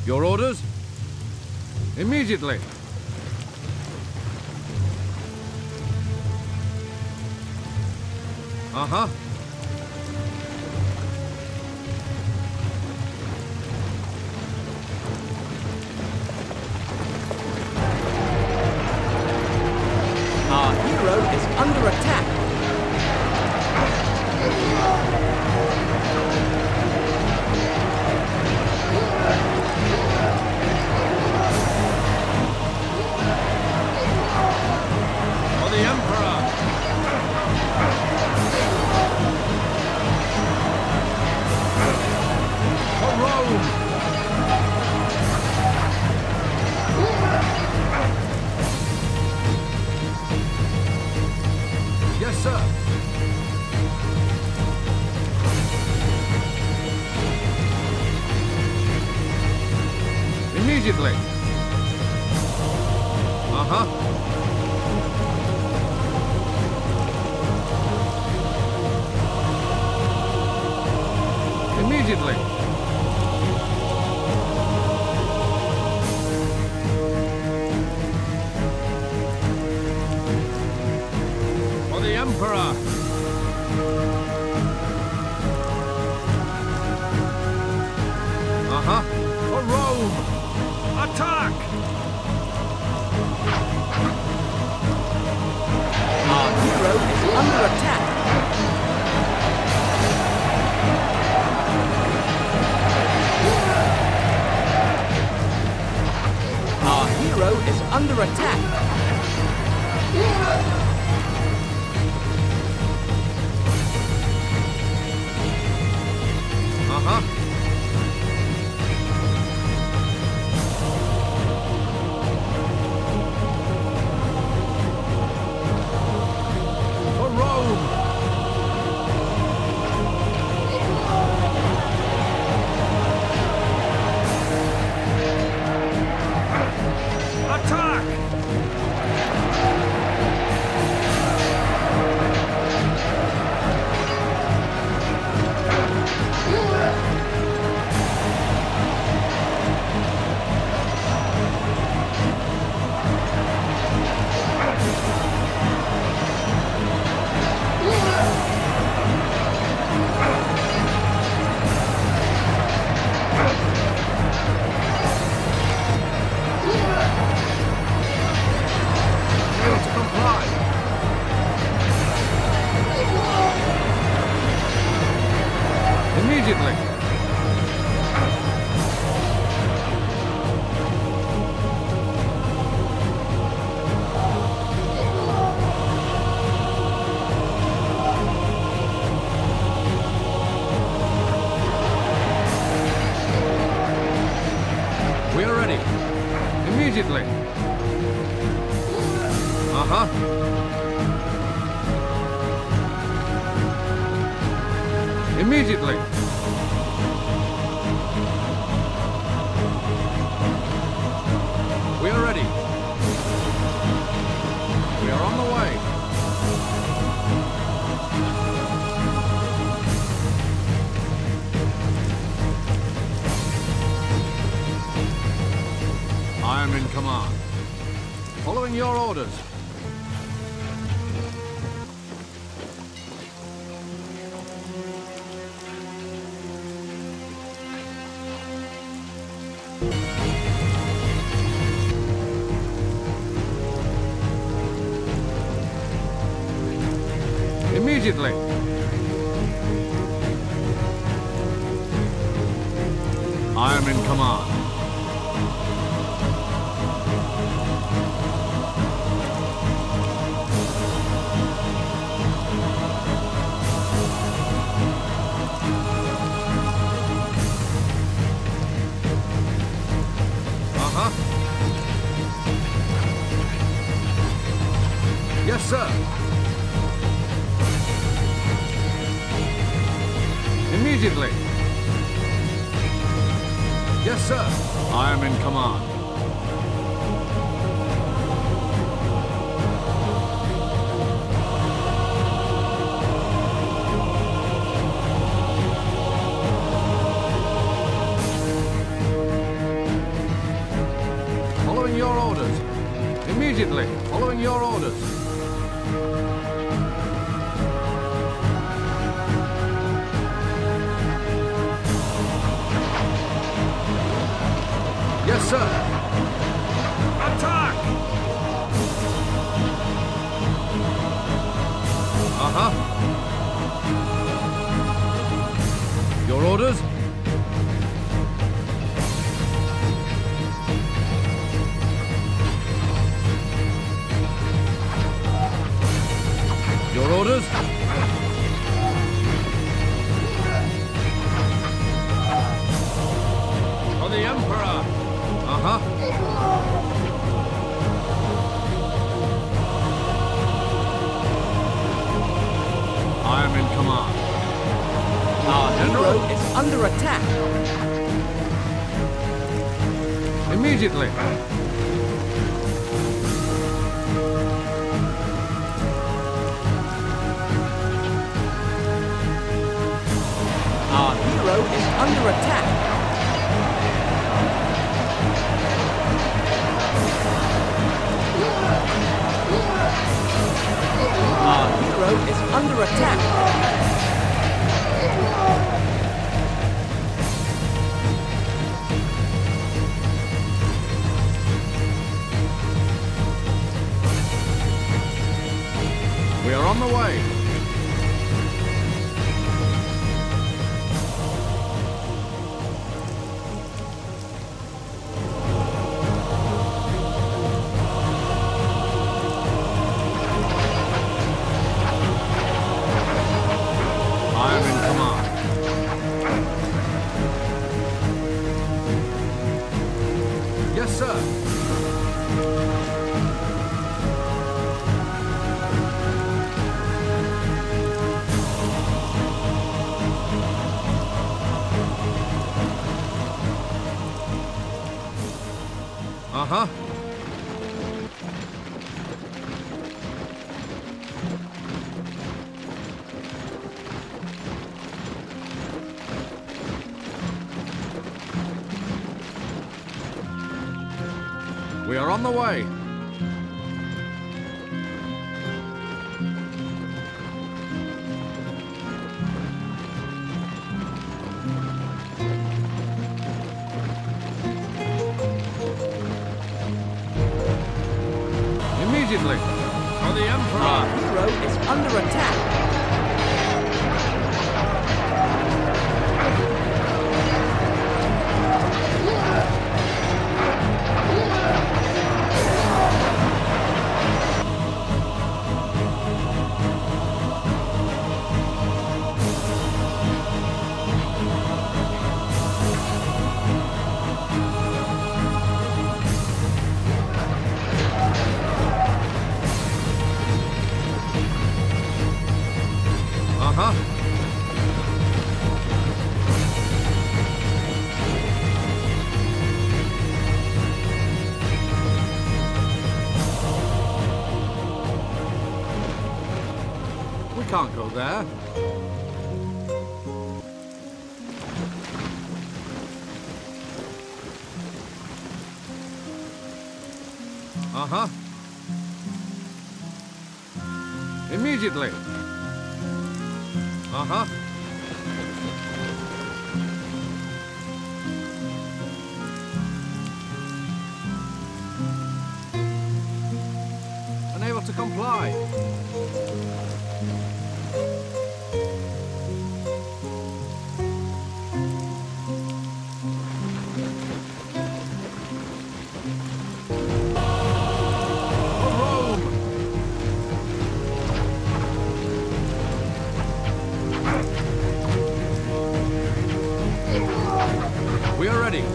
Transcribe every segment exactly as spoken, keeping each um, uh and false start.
Your orders? Immediately. Uh-huh. Our hero is under attack. For the Emperor! For Rome! Yes, sir. Immediately. Uh-huh. Immediately. For the Emperor. Uh-huh. For Rome. Attack! Our hero is under attack. Our hero is under attack. Uh-huh. For Rome! Attack! Fail to comply. Immediately. We are ready. Immediately. Uh-huh. Immediately. We are ready. We are on the way. I am in command. Following your orders. Immediately. I am in command. Uh-huh. Yes, sir. Immediately. Yes, sir. I am in command. Immediately, following your orders. Yes, sir. Attack! Uh-huh. Your orders? Your orders? For the Emperor! Uh-huh. I am in command. Our hero is under attack. Immediately. Our hero is under attack. Our hero is under attack. We are on the way. Uh-huh. We are on the way. Immediately. For the Emperor. Our hero is under attack. Uh-huh. We can't go there. Uh-huh. Immediately. Uh-huh. Unable to comply. We are ready.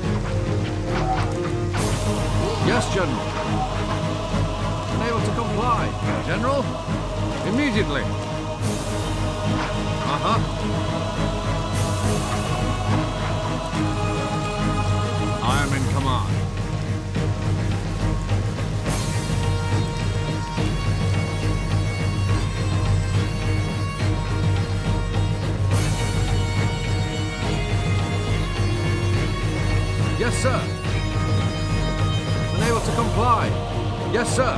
Yes, General. Unable to comply. General? Immediately. Uh-huh. I am in command. Yes, sir. Unable to comply. Yes, sir.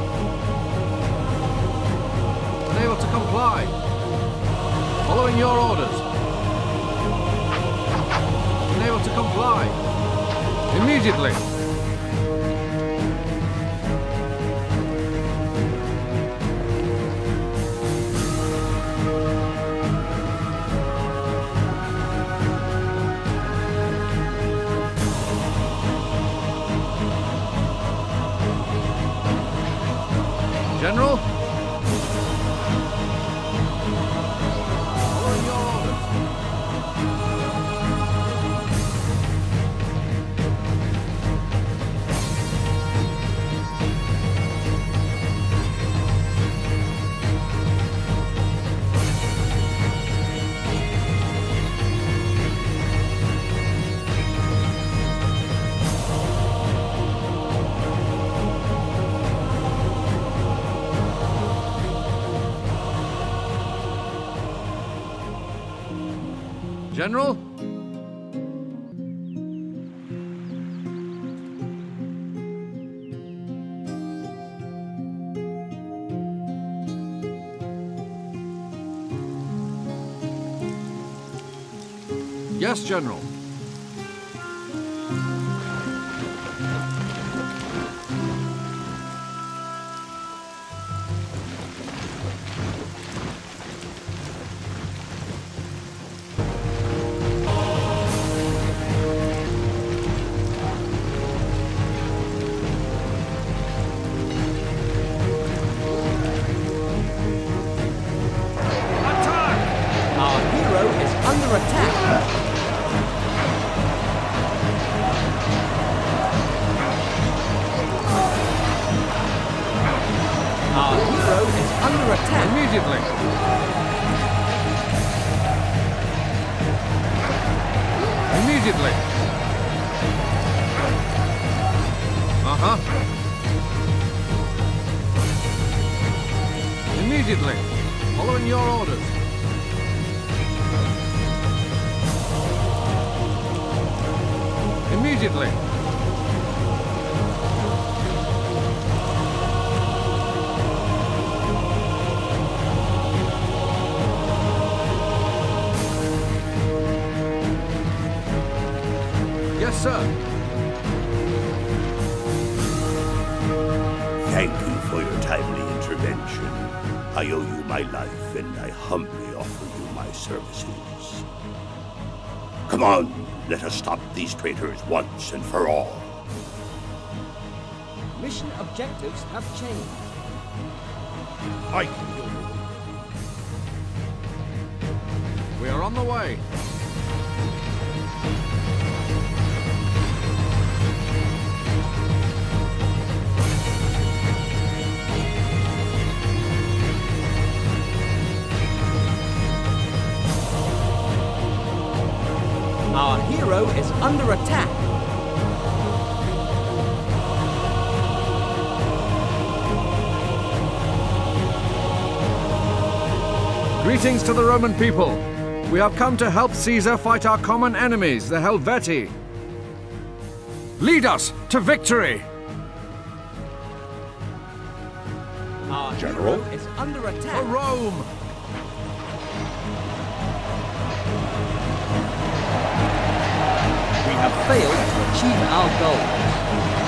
Unable to comply. Following your orders. Unable to comply. Immediately. General? Following your orders. General? Yes, General. Immediately. Immediately. Uh-huh. Immediately. Following your orders. Immediately. Yes, sir. Thank you for your timely intervention. I owe you my life, and I humbly offer you my services. Come on, let us stop these traitors once and for all. Mission objectives have changed. I can do it. We are on the way. Our hero is under attack. Greetings to the Roman people. We have come to help Caesar fight our common enemies, the Helvetii. Lead us to victory! Our General? hero is under For attack. Rome! We have failed to achieve our goals.